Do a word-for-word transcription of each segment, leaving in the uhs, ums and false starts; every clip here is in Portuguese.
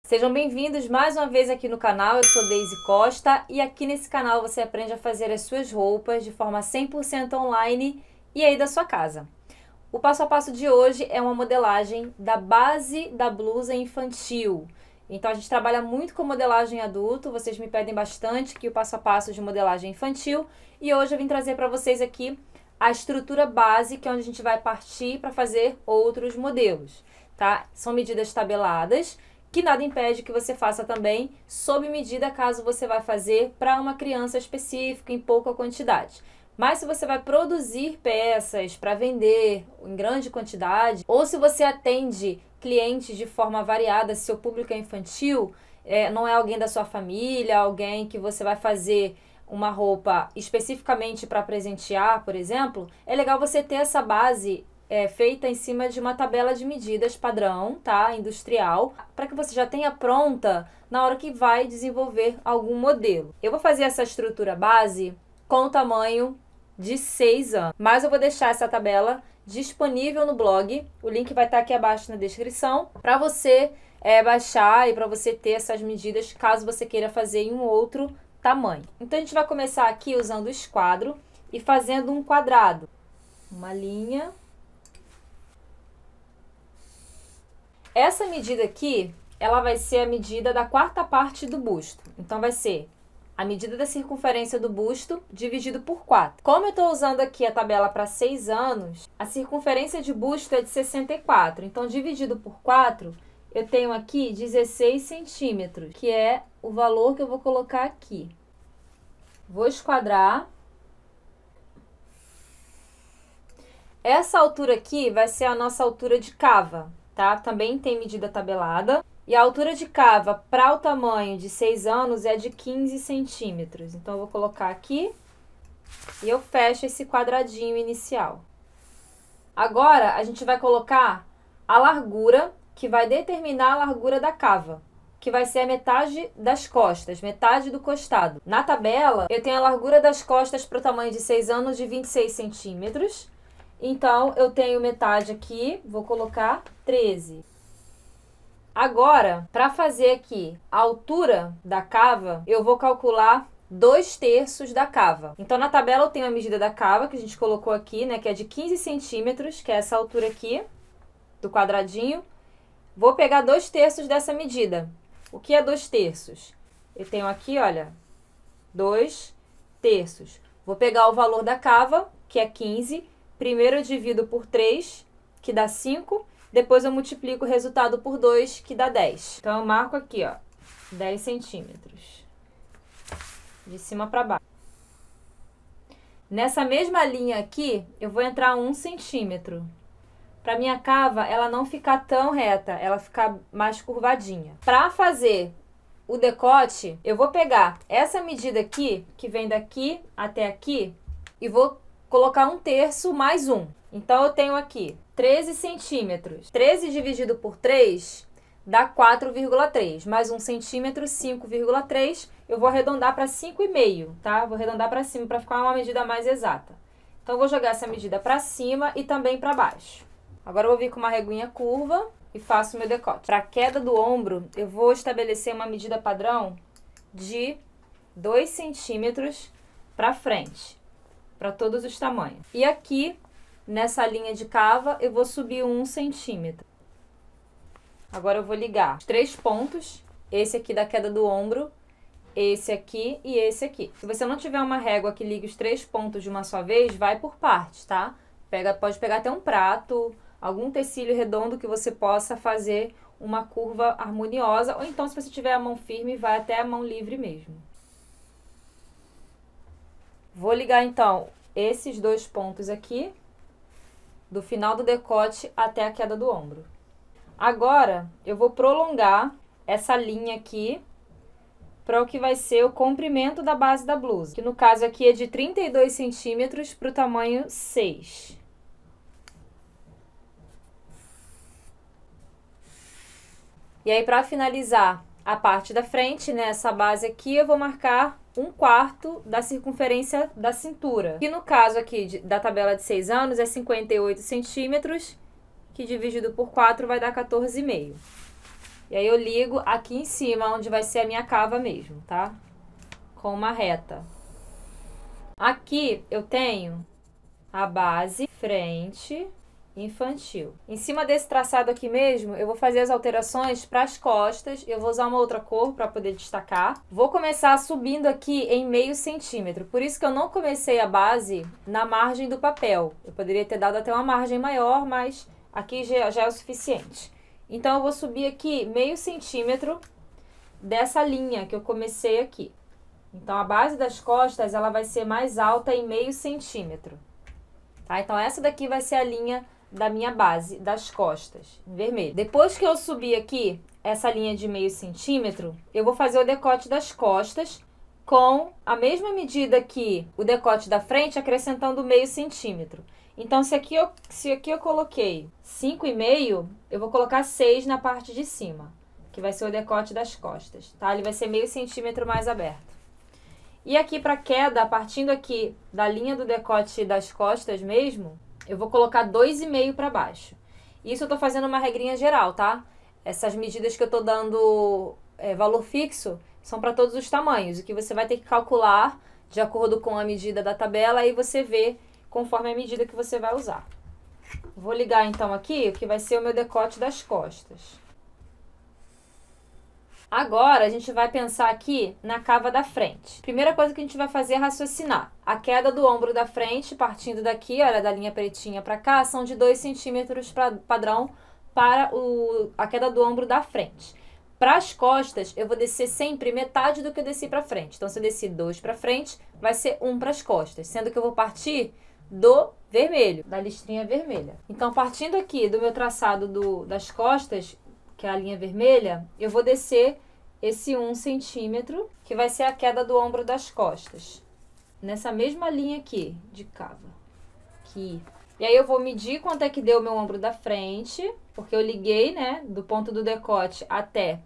Sejam bem-vindos mais uma vez aqui no canal, eu sou Deise Costa e aqui nesse canal você aprende a fazer as suas roupas de forma cem por cento online e aí da sua casa. O passo a passo de hoje é uma modelagem da base da blusa infantil. Então a gente trabalha muito com modelagem adulto, vocês me pedem bastante que o passo a passo de modelagem infantil e hoje eu vim trazer para vocês aqui a estrutura base, que é onde a gente vai partir para fazer outros modelos, tá? São medidas tabeladas, que nada impede que você faça também sob medida caso você vai fazer para uma criança específica em pouca quantidade. Mas se você vai produzir peças para vender em grande quantidade, ou se você atende clientes de forma variada, se seu público é infantil, é, não é alguém da sua família, alguém que você vai fazer uma roupa especificamente para presentear, por exemplo, é legal você ter essa base É, feita em cima de uma tabela de medidas padrão, tá? Industrial, para que você já tenha pronta na hora que vai desenvolver algum modelo. Eu vou fazer essa estrutura base com o tamanho de seis anos, mas eu vou deixar essa tabela disponível no blog, o link vai estar aqui abaixo na descrição, para você é, baixar e para você ter essas medidas caso você queira fazer em um outro tamanho. Então a gente vai começar aqui usando o esquadro e fazendo um quadrado, uma linha. Essa medida aqui, ela vai ser a medida da quarta parte do busto. Então, vai ser a medida da circunferência do busto dividido por quatro. Como eu estou usando aqui a tabela para seis anos, a circunferência de busto é de sessenta e quatro. Então, dividido por quatro, eu tenho aqui dezesseis centímetros, que é o valor que eu vou colocar aqui. Vou esquadrar. Essa altura aqui vai ser a nossa altura de cava. Tá? Também tem medida tabelada. E a altura de cava para o tamanho de seis anos é de quinze centímetros. Então, eu vou colocar aqui e eu fecho esse quadradinho inicial. Agora, a gente vai colocar a largura, que vai determinar a largura da cava, que vai ser a metade das costas, metade do costado. Na tabela, eu tenho a largura das costas para o tamanho de seis anos de vinte e seis centímetros. Então, eu tenho metade aqui, vou colocar treze. Agora, para fazer aqui a altura da cava, eu vou calcular dois terços da cava. Então, na tabela eu tenho a medida da cava, que a gente colocou aqui, né, que é de quinze centímetros, que é essa altura aqui, do quadradinho. Vou pegar dois terços dessa medida. O que é dois terços? Eu tenho aqui, olha, dois terços. Vou pegar o valor da cava, que é quinze. Primeiro eu divido por três, que dá cinco. Depois eu multiplico o resultado por dois, que dá dez. Então, eu marco aqui, ó, dez centímetros. De cima para baixo. Nessa mesma linha aqui, eu vou entrar um centímetro. Para minha cava, ela não ficar tão reta, ela ficar mais curvadinha. Para fazer o decote, eu vou pegar essa medida aqui, que vem daqui até aqui, e vou colocar um terço mais um. Então, eu tenho aqui treze centímetros. treze dividido por três dá quatro vírgula três. Mais um centímetro, cinco vírgula três. Eu vou arredondar para cinco vírgula cinco, tá? Vou arredondar para cima para ficar uma medida mais exata. Então, eu vou jogar essa medida para cima e também para baixo. Agora, eu vou vir com uma reguinha curva e faço o meu decote. Para a queda do ombro, eu vou estabelecer uma medida padrão de dois centímetros para frente, para todos os tamanhos. E aqui, nessa linha de cava, eu vou subir um centímetro. Agora eu vou ligar os três pontos, esse aqui da queda do ombro, esse aqui e esse aqui. Se você não tiver uma régua que ligue os três pontos de uma só vez, vai por partes, tá? Pega, pode pegar até um prato, algum tecido redondo que você possa fazer uma curva harmoniosa, ou então, se você tiver a mão firme, vai até a mão livre mesmo. Vou ligar, então, esses dois pontos aqui, do final do decote até a queda do ombro. Agora, eu vou prolongar essa linha aqui para o que vai ser o comprimento da base da blusa, que no caso aqui é de trinta e dois centímetros para o tamanho seis. E aí, para finalizar a parte da frente, né, essa base aqui, eu vou marcar um quarto da circunferência da cintura. Que no caso aqui de, da tabela de seis anos é cinquenta e oito centímetros, que dividido por quatro vai dar quatorze vírgula cinco. E aí eu ligo aqui em cima, onde vai ser a minha cava mesmo, tá? Com uma reta. Aqui eu tenho a base, frente, infantil. Em cima desse traçado aqui mesmo, eu vou fazer as alterações para as costas. Eu vou usar uma outra cor para poder destacar. Vou começar subindo aqui em meio centímetro. Por isso que eu não comecei a base na margem do papel. Eu poderia ter dado até uma margem maior, mas aqui já, já é o suficiente. Então eu vou subir aqui meio centímetro dessa linha que eu comecei aqui. Então a base das costas ela vai ser mais alta em meio centímetro. Tá? Então essa daqui vai ser a linha da minha base das costas, em vermelho. Depois que eu subir aqui essa linha de meio centímetro, eu vou fazer o decote das costas com a mesma medida que o decote da frente, acrescentando meio centímetro. Então, se aqui eu, se aqui eu coloquei cinco e meio, eu vou colocar seis na parte de cima, que vai ser o decote das costas, tá? Ele vai ser meio centímetro mais aberto. E aqui para queda, partindo aqui da linha do decote das costas mesmo, eu vou colocar dois e meio para baixo. Isso eu tô fazendo uma regrinha geral, tá? Essas medidas que eu tô dando é, valor fixo são para todos os tamanhos. O que você vai ter que calcular de acordo com a medida da tabela, aí você vê conforme a medida que você vai usar. Vou ligar então aqui o que vai ser o meu decote das costas. Agora a gente vai pensar aqui na cava da frente. Primeira coisa que a gente vai fazer é raciocinar. A queda do ombro da frente, partindo daqui, olha, da linha pretinha para cá, são de dois centímetros pra, padrão para o, a queda do ombro da frente. Para as costas, eu vou descer sempre metade do que eu desci para frente. Então, se eu desci dois para frente, vai ser um para as costas, sendo que eu vou partir do vermelho, da listrinha vermelha. Então, partindo aqui do meu traçado do, das costas, que é a linha vermelha, eu vou descer esse um centímetro, que vai ser a queda do ombro das costas. Nessa mesma linha aqui, de cava. Aqui. E aí eu vou medir quanto é que deu o meu ombro da frente, porque eu liguei, né, do ponto do decote até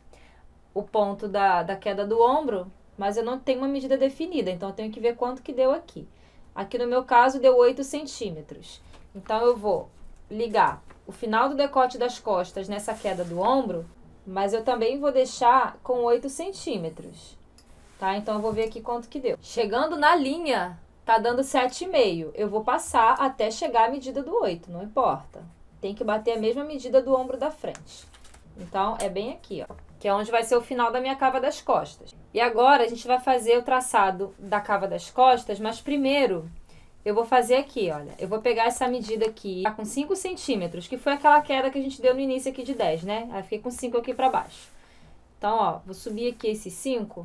o ponto da, da queda do ombro, mas eu não tenho uma medida definida, então eu tenho que ver quanto que deu aqui. Aqui no meu caso deu oito centímetros. Então eu vou ligar o final do decote das costas nessa queda do ombro, mas eu também vou deixar com oito centímetros, tá? Então eu vou ver aqui quanto que deu. Chegando na linha, tá dando sete e meio. Eu vou passar até chegar à medida do oito, não importa. Tem que bater a mesma medida do ombro da frente. Então é bem aqui, ó, que é onde vai ser o final da minha cava das costas. E agora a gente vai fazer o traçado da cava das costas, mas primeiro eu vou fazer aqui, olha, eu vou pegar essa medida aqui, tá com cinco centímetros, que foi aquela queda que a gente deu no início aqui de dez, né? Aí fiquei com cinco aqui pra baixo. Então, ó, vou subir aqui esses cinco,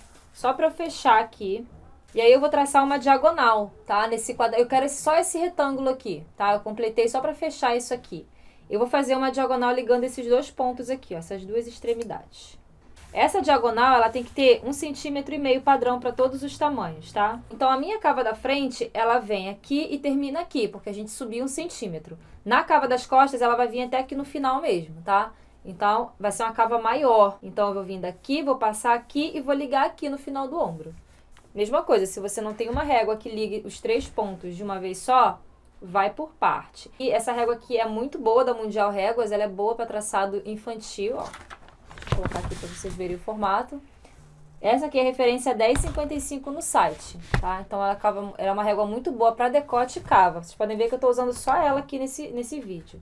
só pra eu fechar aqui. E aí eu vou traçar uma diagonal, tá? Nesse quadro, eu quero só esse retângulo aqui, tá? Eu completei só pra fechar isso aqui. Eu vou fazer uma diagonal ligando esses dois pontos aqui, ó, essas duas extremidades. Essa diagonal, ela tem que ter um centímetro e meio padrão para todos os tamanhos, tá? Então, a minha cava da frente, ela vem aqui e termina aqui, porque a gente subiu um centímetro. Na cava das costas, ela vai vir até aqui no final mesmo, tá? Então, vai ser uma cava maior. Então, eu vou vir daqui, vou passar aqui e vou ligar aqui no final do ombro. Mesma coisa, se você não tem uma régua que ligue os três pontos de uma vez só, vai por parte. E essa régua aqui é muito boa, da Mundial Réguas, ela é boa para traçado infantil, ó. Vou colocar aqui para vocês verem o formato. Essa aqui é referência dez e cinquenta e cinco no site, tá? Então ela, cava, ela é uma régua muito boa para decote e cava. Vocês podem ver que eu estou usando só ela aqui nesse, nesse vídeo.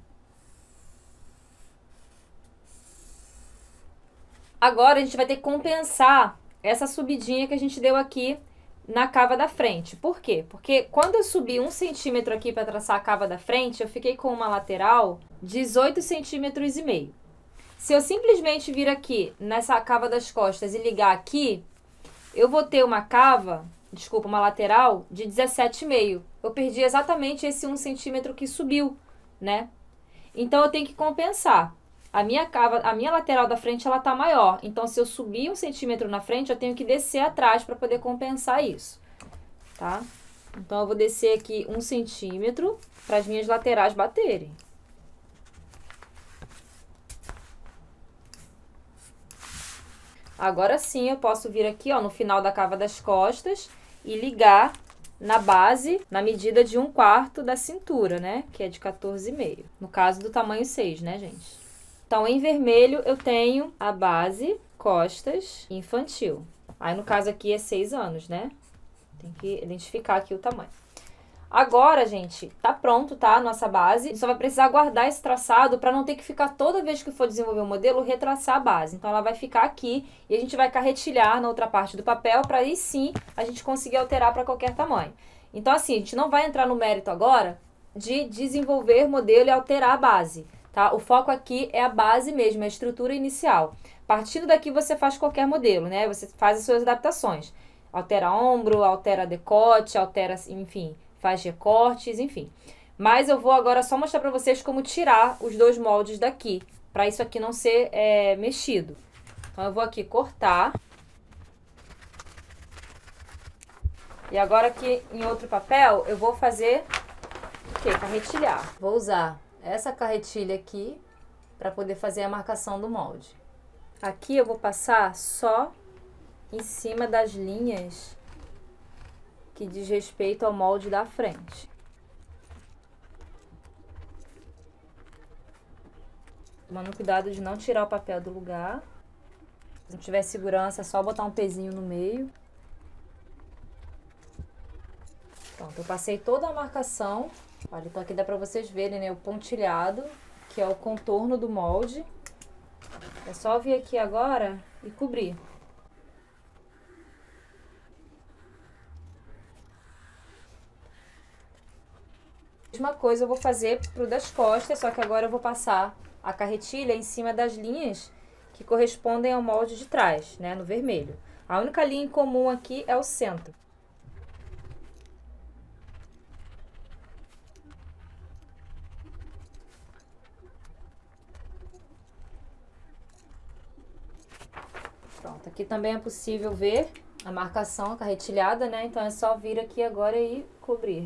Agora a gente vai ter que compensar essa subidinha que a gente deu aqui na cava da frente. Por quê? Porque quando eu subi um centímetro aqui para traçar a cava da frente, eu fiquei com uma lateral dezoito centímetros e meio. Se eu simplesmente vir aqui nessa cava das costas e ligar aqui, eu vou ter uma cava, desculpa, uma lateral de dezessete e meio. Eu perdi exatamente esse um centímetro que subiu, né? Então eu tenho que compensar. A minha cava, a minha lateral da frente, ela tá maior. Então, se eu subir um centímetro na frente, eu tenho que descer atrás para poder compensar isso, tá? Então, eu vou descer aqui um centímetro para as minhas laterais baterem. Agora sim, eu posso vir aqui, ó, no final da cava das costas e ligar na base, na medida de um quarto da cintura, né? Que é de quatorze e meio. No caso do tamanho seis, né, gente? Então, em vermelho, eu tenho a base, costas, infantil. Aí, no caso aqui, é seis anos, né? Tem que identificar aqui o tamanho. Agora, gente, tá pronto, tá? A nossa base. A gente só vai precisar guardar esse traçado para não ter que ficar toda vez que for desenvolver o modelo, retraçar a base. Então, ela vai ficar aqui e a gente vai carretilhar na outra parte do papel para aí sim a gente conseguir alterar para qualquer tamanho. Então, assim, a gente não vai entrar no mérito agora de desenvolver modelo e alterar a base, tá? O foco aqui é a base mesmo, a estrutura inicial. Partindo daqui, você faz qualquer modelo, né? Você faz as suas adaptações. Altera ombro, altera decote, altera, enfim, faz recortes, enfim. Mas eu vou agora só mostrar para vocês como tirar os dois moldes daqui, para isso aqui não ser é, mexido. Então, eu vou aqui cortar. E agora aqui em outro papel, eu vou fazer o quê? Carretilhar. Vou usar essa carretilha aqui para poder fazer a marcação do molde. Aqui eu vou passar só em cima das linhas que diz respeito ao molde da frente. Tomando cuidado de não tirar o papel do lugar. Se não tiver segurança, é só botar um pezinho no meio. Pronto, eu passei toda a marcação. Olha, então aqui dá pra vocês verem, né, o pontilhado, que é o contorno do molde. É só vir aqui agora e cobrir. Mesma coisa eu vou fazer pro das costas, só que agora eu vou passar a carretilha em cima das linhas que correspondem ao molde de trás, né, no vermelho. A única linha em comum aqui é o centro. Pronto, aqui também é possível ver a marcação carretilhada, né? Então, é só vir aqui agora e cobrir.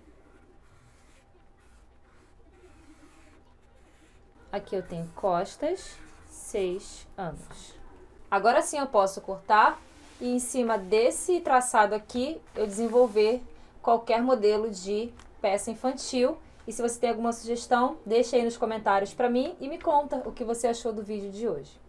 Aqui eu tenho costas, seis anos. Agora sim eu posso cortar e em cima desse traçado aqui, eu desenvolver qualquer modelo de peça infantil. E se você tem alguma sugestão, deixa aí nos comentários pra mim e me conta o que você achou do vídeo de hoje.